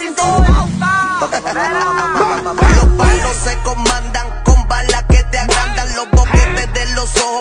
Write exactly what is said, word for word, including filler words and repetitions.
Los palos se comandan con balas que te agrandan los boquetes de los ojos.